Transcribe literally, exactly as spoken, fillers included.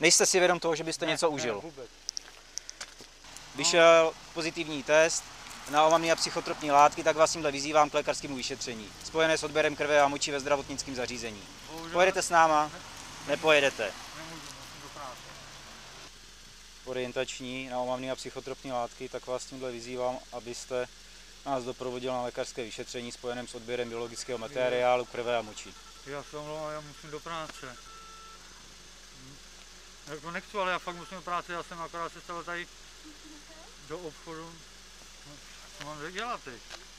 Nejste si vědom toho, že byste ne, něco ne, užil? Vůbec. Vyšel pozitivní test na omamné a psychotropní látky, tak vás tímhle vyzývám k lékařskému vyšetření, spojené s odběrem krve a moči ve zdravotnickém zařízení. Bohužel Pojedete s náma? Nepojedete. Nemůžu, musím do práce. Orientační na omamné a psychotropní látky, tak vás tímhle vyzývám, abyste nás doprovodil na lékařské vyšetření spojeném s odběrem biologického materiálu, krve a moči. Já se omlouvám, já musím do práce. Hm. Já to nechci, ale já fakt musím do práce, já jsem akorát se stával tady do obchodu. No, co mám dělat teď?